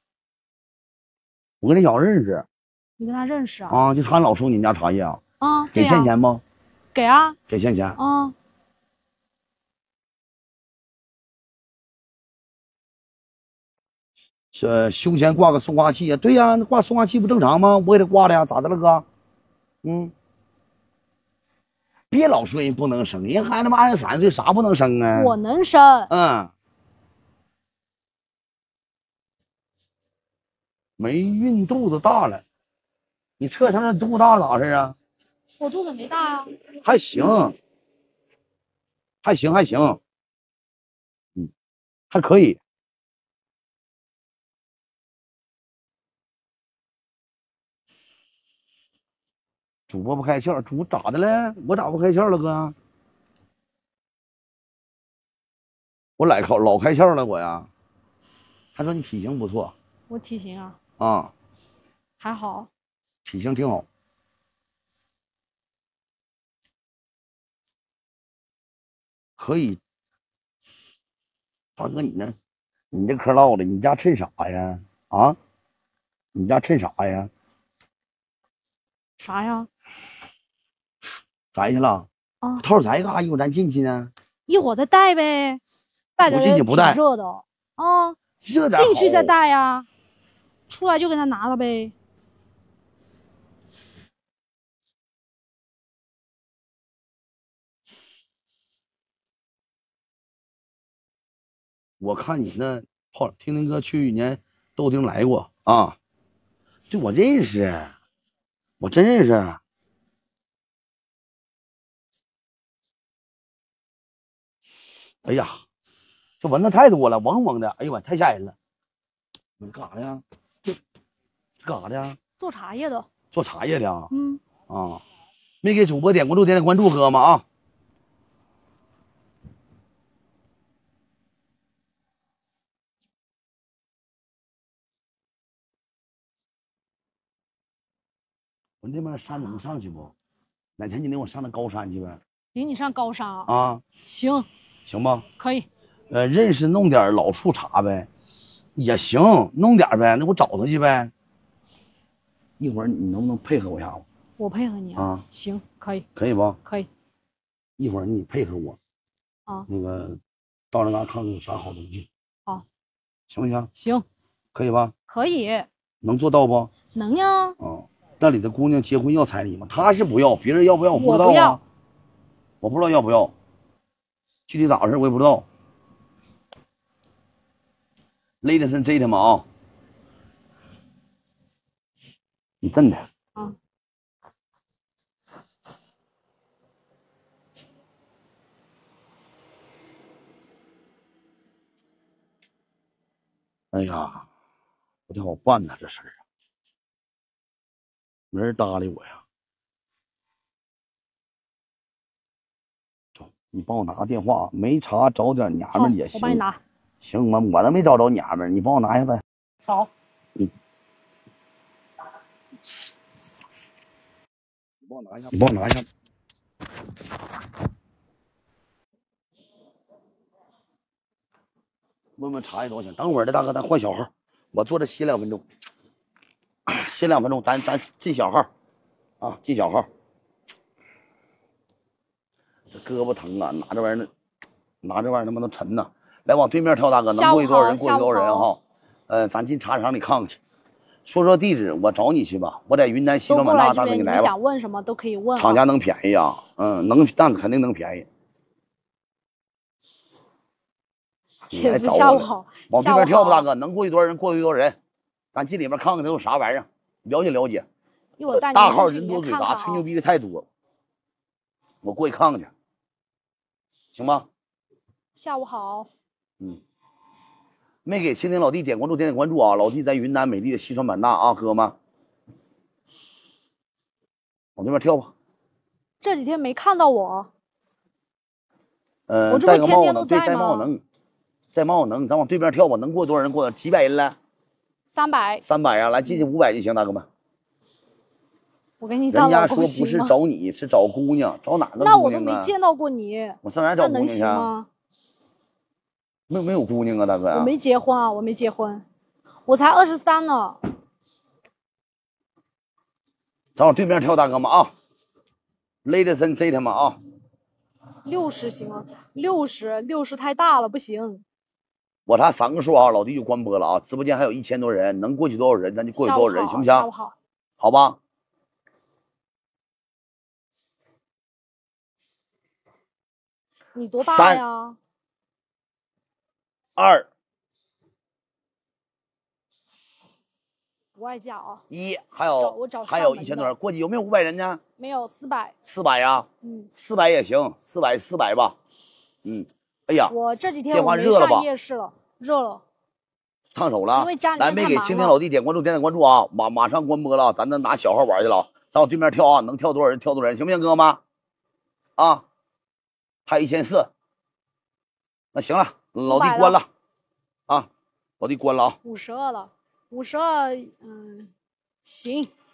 我跟这小子认识。 你跟他认识啊？ 啊，就他老收你家茶叶啊。 啊， 给现钱不？ 给啊。 给现钱。 啊。 是胸前挂个送花器呀？对呀，那挂送花器不正常吗？我给他挂的呀，咋的了哥？嗯。 别老说人不能生，人孩子妈二十三岁，啥不能生啊？ 我能生。 嗯。没孕肚子大了，你测成这肚子大了咋回事啊？ 我肚子没大啊。 还行，还行，还行，嗯，还可以。主播不开窍，主咋的了？我咋不开窍了，哥？我老开老开窍了，我呀。他说你体型不错。 我体型啊？ 啊， 还好。 体型挺好。可以。大哥，你呢？你这嗑唠的，你家趁啥呀？啊？你家趁啥呀？ 啥呀？ 摘去了啊？ 套摘干啥？一会儿咱进去呢。 一会儿再带呗，带着不进去不带， 热的啊， 热点进去再带呀，出来就给他拿了呗。 我看你那泡听听哥去年豆丁来过啊，对我认识，我真认识。哎呀，这蚊子太多了，嗡嗡的，哎呦我太吓人了。你干啥呀？这干啥的呀？ 做茶叶的。 做茶叶的啊？ 嗯。 啊，没给主播点关注，点点关注，哥们啊。我那边山能上去不？哪天你领我上那高山去呗？ 领你上高山啊？ 啊， 行， 行吧？ 可以。 呃，认识弄点老树茶呗，也行，弄点呗，那我找他去呗。一会儿你能不能配合我一下子？ 我配合你啊。 啊， 行，可以。 可以不？ 可以。 一会儿你配合我。 啊。 那个，到那嘎看看有啥好东西。 好。 行不行？ 行。 可以吧？ 可以。 能做到不？ 能呀。 啊，那里的姑娘结婚要彩礼吗？她是不要，别人要不要我不知道啊。 我不要。 我不知道要不要，具体咋回事我也不知道。Ladies and gentlemen 啊，你真的啊。 哎呀，不太好办呐，这事儿啊，没人搭理我呀。走，你帮我拿个电话，没查找点娘们儿也行。 我帮你拿。 行，我我都没找着娘们儿，你帮我拿一下子。 好。 嗯。你帮我拿一下，你帮我拿一下。问问茶叶多少钱？等会儿的大哥，咱换小号，我坐这歇两分钟，歇两分钟，咱咱进小号，啊，进小号。这胳膊疼啊，拿这玩意儿，拿这玩意儿他妈都沉呐！来，往对面跳，大哥，能过去多少人？过去多少人哈？呃，咱进茶厂里看看去，说说地址，我找你去吧。我在云南西双版纳，大哥你来吧。 你想问什么都可以问。 厂家能便宜啊？嗯，能，但肯定能便宜。 帖子下午好， 往对面跳吧，大哥，能过去多少人？过去多少人？咱进里面看看都有啥玩意儿，了解了解。 一会儿带你大号人多嘴杂， 杂，吹牛逼的太多。我过去看看去，行吗？ 下午好。 嗯，没给蜻蜓老弟点关注，点点关注啊！老弟在云南美丽的西双版纳啊，哥们，往对面跳吧。 这几天没看到我。 呃， 我这不天天都在吗？ 对，带帽能，带帽能，咱往对面跳吧。能过多少人？过几百人了？ 三百。 三百啊！来，进去五百就行，大哥们。 我给你人家说不是找你，是找姑娘，找哪个姑娘啊？ 那我都没见到过你， 我上哪找姑娘去？ 吗？ 没没有姑娘啊，大哥、啊。 我没结婚啊，我没结婚，我才二十三呢。 咱往对面跳，大哥们啊 ！Ladies and gentlemen 啊！ 六十行吗？六十，六十太大了，不行。 我差三个数啊，老弟就关播了啊！直播间还有一千多人，能过去多少人，咱就过去多少人，行不行？ 下午好。 好吧。 你多大呀？ 二不外加啊。 一，还有我找还有一千多人，过去有没有五百人呢？ 没有，四百。 四百呀？ 嗯， 四百也行，四百四百吧。嗯，哎呀， 我这几天电我没话热了吧？ 上夜市了，热了。 烫手了， 因为家里来没给蜻蜓老弟点关注，点点关注啊！马马上关播了，咱这拿小号玩去了，在我对面跳啊，能跳多少人跳多少人，行不行，哥哥们？啊，还有一千四，那行了，老弟关了啊，老弟关了啊， 五十二了，五十二，嗯，行。